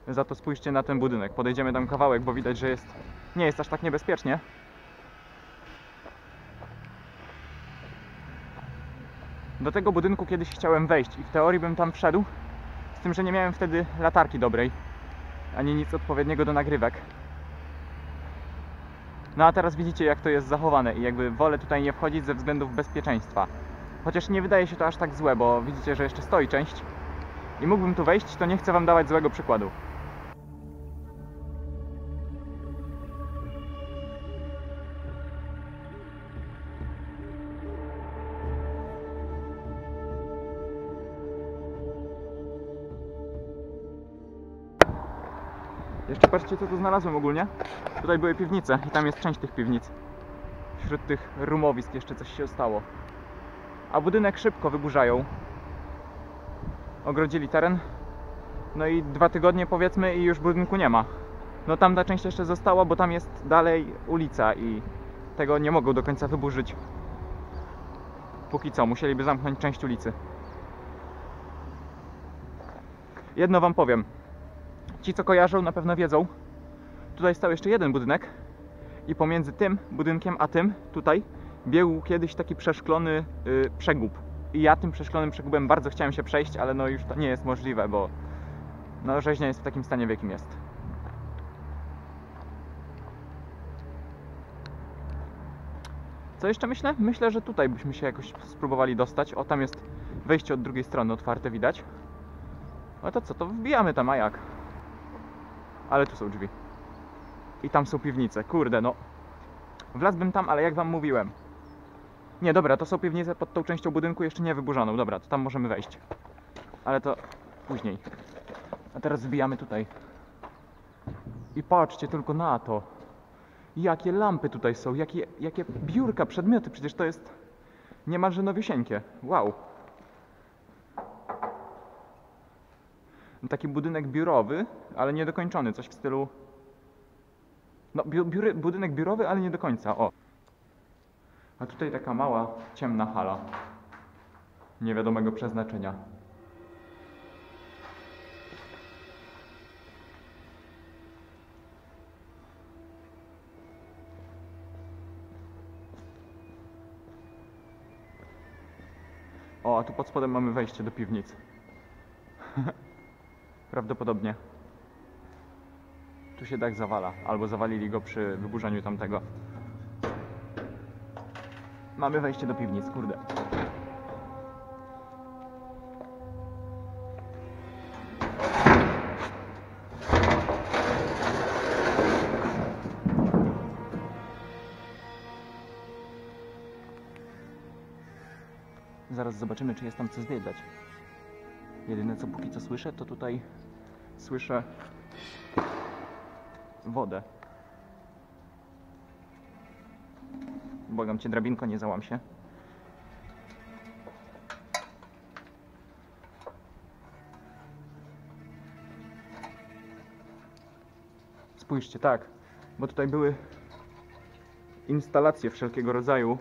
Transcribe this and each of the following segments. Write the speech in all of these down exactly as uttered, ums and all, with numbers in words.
Za to spójrzcie na ten budynek. Podejdziemy tam kawałek, bo widać, że jest, nie jest aż tak niebezpiecznie. Do tego budynku kiedyś chciałem wejść i w teorii bym tam wszedł, z tym, że nie miałem wtedy latarki dobrej, ani nic odpowiedniego do nagrywek. No a teraz widzicie, jak to jest zachowane i jakby wolę tutaj nie wchodzić ze względów bezpieczeństwa. Chociaż nie wydaje się to aż tak złe, bo widzicie, że jeszcze stoi część i mógłbym tu wejść, to nie chcę wam dawać złego przykładu. Jeszcze patrzcie, co tu znalazłem ogólnie. Tutaj były piwnice i tam jest część tych piwnic. Wśród tych rumowisk jeszcze coś się stało. A budynek szybko wyburzają. Ogrodzili teren. No i dwa tygodnie powiedzmy i już budynku nie ma. No tamta część jeszcze została, bo tam jest dalej ulica i tego nie mogą do końca wyburzyć. Póki co, musieliby zamknąć część ulicy. Jedno wam powiem. Ci, co kojarzą, na pewno wiedzą. Tutaj stał jeszcze jeden budynek i pomiędzy tym budynkiem a tym, tutaj, biegł kiedyś taki przeszklony yy, przegub. I ja tym przeszklonym przegubem bardzo chciałem się przejść, ale no już to nie jest możliwe, bo no, rzeźnia jest w takim stanie, w jakim jest. Co jeszcze myślę? Myślę, że tutaj byśmy się jakoś spróbowali dostać. O, tam jest wejście od drugiej strony otwarte, widać. No to co, to wbijamy tam, a jak? Ale tu są drzwi. I tam są piwnice. Kurde, no. Wlazłbym tam, ale jak wam mówiłem. Nie, dobra, to są piwnice pod tą częścią budynku jeszcze nie wyburzoną. Dobra, to tam możemy wejść. Ale to później. A teraz wbijamy tutaj. I patrzcie tylko na to. Jakie lampy tutaj są, jakie, jakie biurka, przedmioty. Przecież to jest niemalże nowiusieńkie. Wow. Taki budynek biurowy, ale niedokończony. Coś w stylu... No, biury, budynek biurowy, ale nie do końca. O. A tutaj taka mała, ciemna hala. Niewiadomego przeznaczenia. O, a tu pod spodem mamy wejście do piwnic. Prawdopodobnie. Tu się dach zawala, albo zawalili go przy wyburzaniu tamtego. Mamy wejście do piwnic, kurde. Zaraz zobaczymy, czy jest tam co zwiedzać. Jedyne co póki co słyszę, to tutaj słyszę wodę. Błagam cię, drabinko, nie załam się. Spójrzcie, tak, bo tutaj były instalacje wszelkiego rodzaju,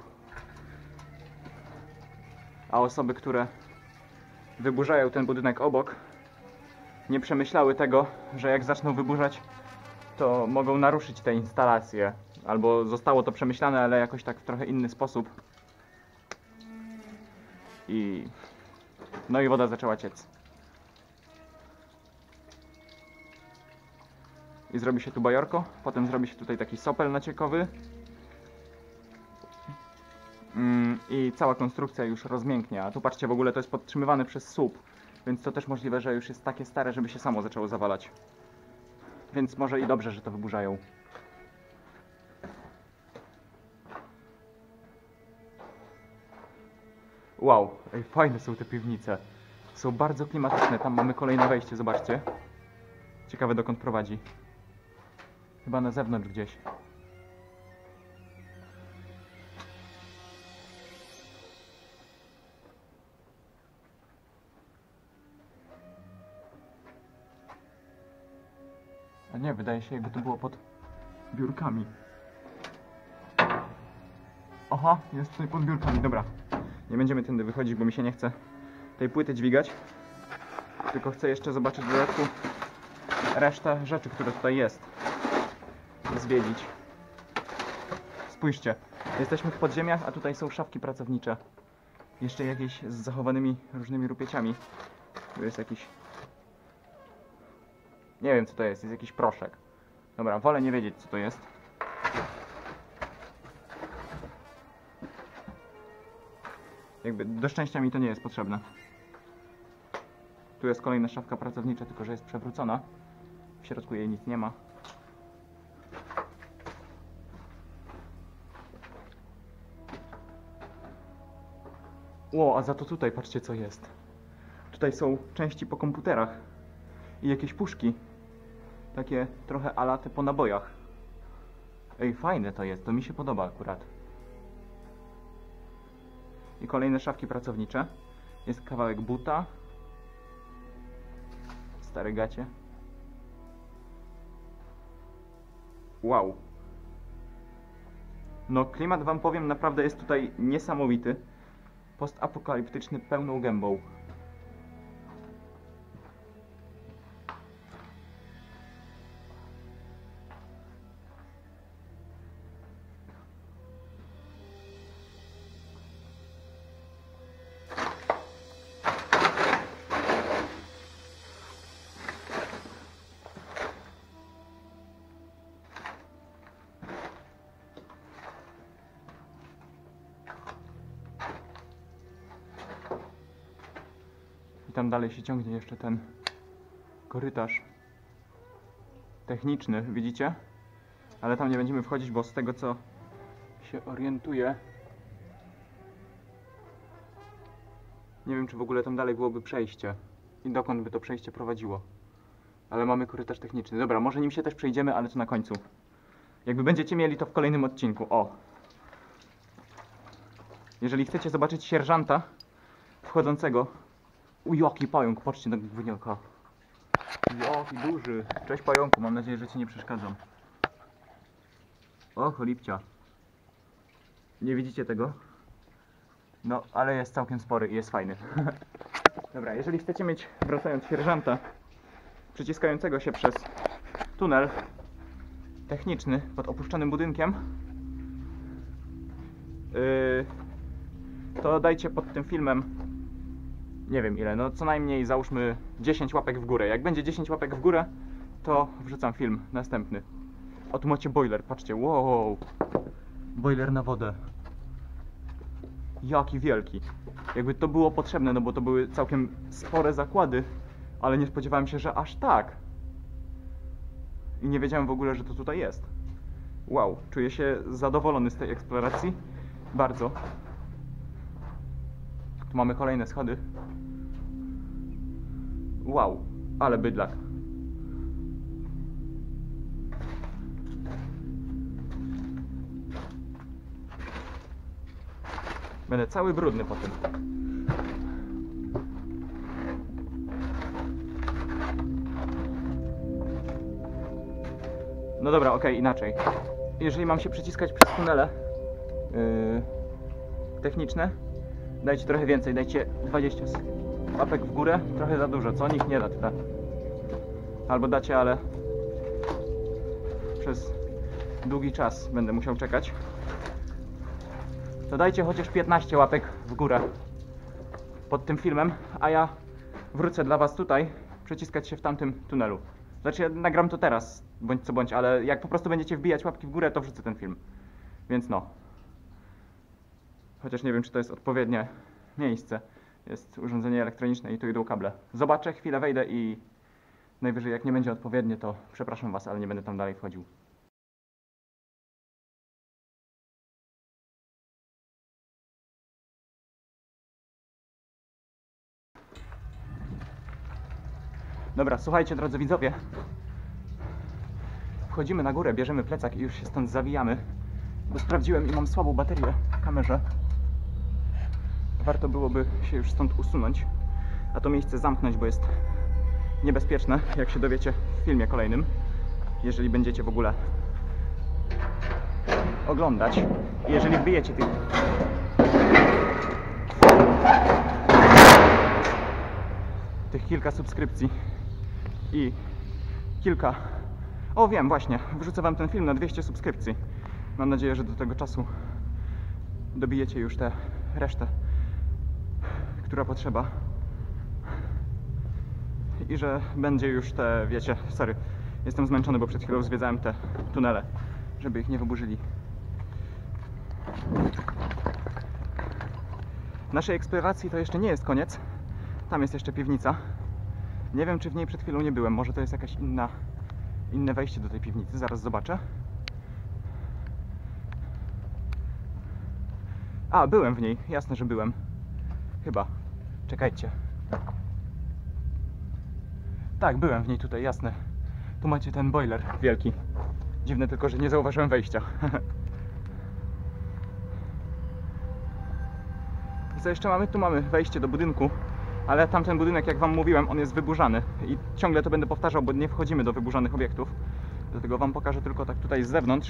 a osoby, które wyburzają ten budynek obok, nie przemyślały tego, że jak zaczną wyburzać, to mogą naruszyć te instalacje. Albo zostało to przemyślane, ale jakoś tak w trochę inny sposób. I... no i woda zaczęła ciec. I zrobi się tu bajorko, potem zrobi się tutaj taki sopel naciekowy. I cała konstrukcja już rozmięknie. A tu patrzcie, w ogóle to jest podtrzymywane przez słup. Więc to też możliwe, że już jest takie stare, żeby się samo zaczęło zawalać. Więc może i dobrze, że to wyburzają. Wow, ej, fajne są te piwnice. Są bardzo klimatyczne. Tam mamy kolejne wejście, zobaczcie. Ciekawe, dokąd prowadzi. Chyba na zewnątrz gdzieś. A nie, wydaje się, jakby to było pod biurkami. Aha, jest tutaj pod biurkami, dobra. Nie będziemy tędy wychodzić, bo mi się nie chce tej płyty dźwigać. Tylko chcę jeszcze zobaczyć w dodatku, resztę rzeczy, które tutaj jest, zwiedzić. Spójrzcie, jesteśmy w podziemiach, a tutaj są szafki pracownicze. Jeszcze jakieś z zachowanymi różnymi rupieciami. Tu jest jakiś... Nie wiem co to jest, jest jakiś proszek. Dobra, wolę nie wiedzieć co to jest. Jakby do szczęścia mi to nie jest potrzebne. Tu jest kolejna szafka pracownicza, tylko że jest przewrócona. W środku jej nic nie ma. Ło, a za to tutaj patrzcie co jest. Tutaj są części po komputerach. I jakieś puszki. Takie trochę ala te po nabojach. Ej, fajne to jest, to mi się podoba akurat. I kolejne szafki pracownicze. Jest kawałek buta. Stare gacie. Wow. No klimat wam powiem naprawdę jest tutaj niesamowity. Postapokaliptyczny pełną gębą. Tam dalej się ciągnie jeszcze ten korytarz techniczny, widzicie? Ale tam nie będziemy wchodzić, bo z tego co się orientuję, nie wiem czy w ogóle tam dalej byłoby przejście i dokąd by to przejście prowadziło. Ale mamy korytarz techniczny. Dobra, może nim się też przejdziemy, ale to na końcu. Jakby będziecie mieli to w kolejnym odcinku. O! Jeżeli chcecie zobaczyć sierżanta wchodzącego. U, jaki pająk, patrzcie na gówniaka. Jaki duży. Cześć pająku, mam nadzieję, że ci nie przeszkadzam. O, cholipcia. Nie widzicie tego? No, ale jest całkiem spory i jest fajny. Dobra, jeżeli chcecie mieć, wracając, sierżanta przyciskającego się przez tunel techniczny pod opuszczonym budynkiem, yy, to dajcie pod tym filmem nie wiem ile, no co najmniej załóżmy dziesięć łapek w górę. Jak będzie dziesięć łapek w górę, to wrzucam film następny. O, tu macie boiler, patrzcie, wow. Boiler na wodę. Jaki wielki. Jakby to było potrzebne, no bo to były całkiem spore zakłady, ale nie spodziewałem się, że aż tak. I nie wiedziałem w ogóle, że to tutaj jest. Wow, czuję się zadowolony z tej eksploracji. Bardzo. Tu mamy kolejne schody. Wow, ale bydlak. Będę cały brudny po tym. No dobra, okej, okay, inaczej. Jeżeli mam się przyciskać przez tunele yy, techniczne, dajcie trochę więcej, dajcie dwadzieścia łapek w górę, trochę za dużo, co? Nikt nie da tyle. Albo dacie, ale przez długi czas będę musiał czekać. To dajcie chociaż piętnaście łapek w górę pod tym filmem, a ja wrócę dla was tutaj przyciskać się w tamtym tunelu. Znaczy ja nagram to teraz, bądź co bądź, ale jak po prostu będziecie wbijać łapki w górę, to wrzucę ten film. Więc no. Chociaż nie wiem, czy to jest odpowiednie miejsce. Jest urządzenie elektroniczne i tu idą kable. Zobaczę, chwilę wejdę i najwyżej jak nie będzie odpowiednie, to przepraszam was, ale nie będę tam dalej wchodził. Dobra, słuchajcie drodzy widzowie. Wchodzimy na górę, bierzemy plecak i już się stąd zawijamy. Bo sprawdziłem i mam słabą baterię w kamerze. Warto byłoby się już stąd usunąć, a to miejsce zamknąć, bo jest niebezpieczne, jak się dowiecie w filmie kolejnym. Jeżeli będziecie w ogóle oglądać. I jeżeli wbijecie tych... tych kilka subskrypcji i kilka. O, wiem, właśnie, wrzucę wam ten film na dwieście subskrypcji. Mam nadzieję, że do tego czasu dobijecie już tę resztę, która potrzeba. I że będzie już te, wiecie, sorry, jestem zmęczony, bo przed chwilą zwiedzałem te tunele, żeby ich nie wyburzyli. Naszej eksploracji to jeszcze nie jest koniec. Tam jest jeszcze piwnica. Nie wiem, czy w niej przed chwilą nie byłem. Może to jest jakaś inna, inne wejście do tej piwnicy. Zaraz zobaczę. A, byłem w niej. Jasne, że byłem. Chyba. Czekajcie. Tak, byłem w niej tutaj, jasne. Tu macie ten boiler wielki. Dziwne tylko, że nie zauważyłem wejścia. I co jeszcze mamy? Tu mamy wejście do budynku. Ale tamten budynek, jak wam mówiłem, on jest wyburzany. I ciągle to będę powtarzał, bo nie wchodzimy do wyburzanych obiektów. Dlatego wam pokażę tylko tak tutaj z zewnątrz.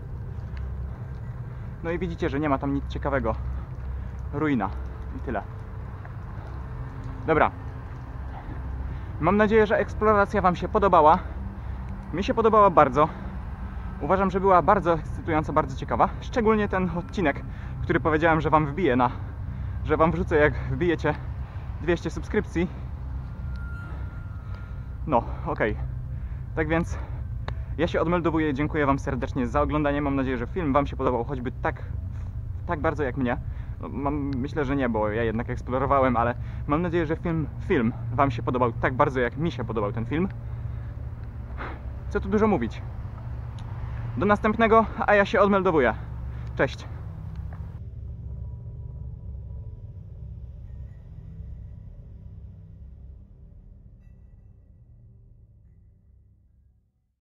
No i widzicie, że nie ma tam nic ciekawego. Ruina. I tyle. Dobra. Mam nadzieję, że eksploracja wam się podobała. Mi się podobała bardzo. Uważam, że była bardzo ekscytująca, bardzo ciekawa. Szczególnie ten odcinek, który powiedziałem, że wam wbiję na... że wam wrzucę, jak wbijecie dwieście subskrypcji. No, okej. Okay. Tak więc ja się odmeldowuję. Dziękuję wam serdecznie za oglądanie. Mam nadzieję, że film wam się podobał, choćby tak, tak bardzo jak mnie. No, mam, myślę, że nie, bo ja jednak eksplorowałem, ale mam nadzieję, że film, film wam się podobał tak bardzo, jak mi się podobał ten film. Co tu dużo mówić. Do następnego, a ja się odmeldowuję. Cześć.